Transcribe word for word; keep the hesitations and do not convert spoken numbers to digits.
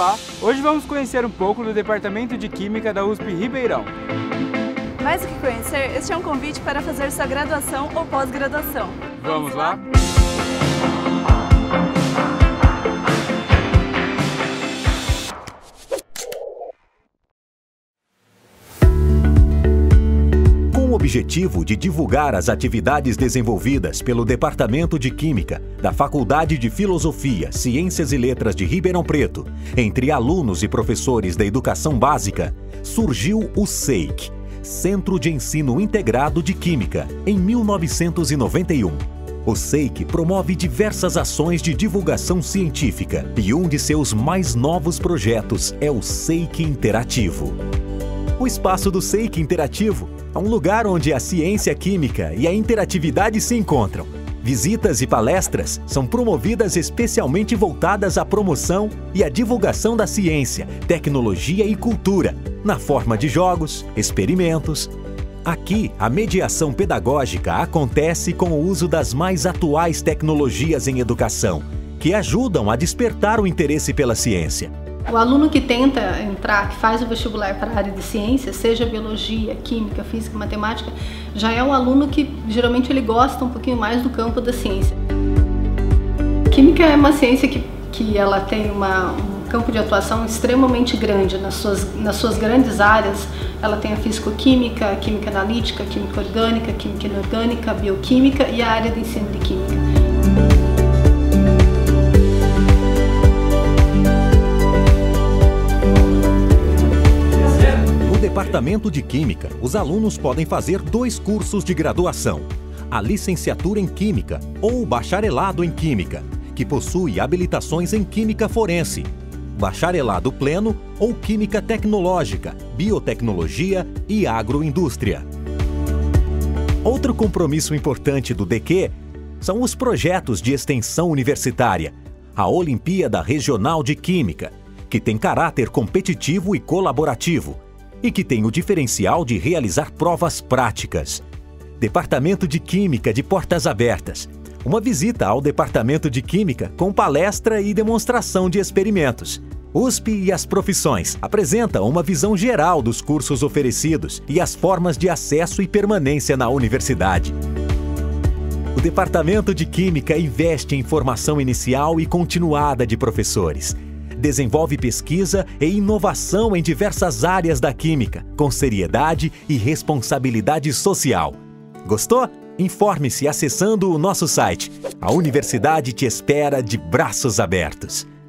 Olá! Hoje vamos conhecer um pouco do Departamento de Química da U S P Ribeirão. Mais do que conhecer, este é um convite para fazer sua graduação ou pós-graduação. Vamos lá? Com o objetivo de divulgar as atividades desenvolvidas pelo Departamento de Química da Faculdade de Filosofia, Ciências e Letras de Ribeirão Preto, entre alunos e professores da educação básica, surgiu o S E I C, Centro de Ensino Integrado de Química, em mil novecentos e noventa e um. O S E I C promove diversas ações de divulgação científica e um de seus mais novos projetos é o S E I C Interativo. O espaço do S E I C Interativo é um lugar onde a ciência química e a interatividade se encontram. Visitas e palestras são promovidas especialmente voltadas à promoção e à divulgação da ciência, tecnologia e cultura, na forma de jogos, experimentos. Aqui, a mediação pedagógica acontece com o uso das mais atuais tecnologias em educação, que ajudam a despertar o interesse pela ciência. O aluno que tenta entrar, que faz o vestibular para a área de ciência, seja biologia, química, física, matemática, já é um aluno que geralmente ele gosta um pouquinho mais do campo da ciência. Química é uma ciência que, que ela tem uma, um campo de atuação extremamente grande nas suas, nas suas grandes áreas. Ela tem a físico-química, a química analítica, a química orgânica, a química inorgânica, a bioquímica e a área de ensino de química. No Departamento de Química, os alunos podem fazer dois cursos de graduação: a licenciatura em Química ou o bacharelado em Química, que possui habilitações em Química Forense, bacharelado pleno ou Química Tecnológica, Biotecnologia e Agroindústria. Outro compromisso importante do D Q são os projetos de extensão universitária, a Olimpíada Regional de Química, que tem caráter competitivo e colaborativo, e que tem o diferencial de realizar provas práticas. Departamento de Química de portas abertas. Uma visita ao Departamento de Química com palestra e demonstração de experimentos. U S P e as profissões apresentam uma visão geral dos cursos oferecidos e as formas de acesso e permanência na universidade. O Departamento de Química investe em formação inicial e continuada de professores. Desenvolve pesquisa e inovação em diversas áreas da química, com seriedade e responsabilidade social. Gostou? Informe-se acessando o nosso site. A universidade te espera de braços abertos.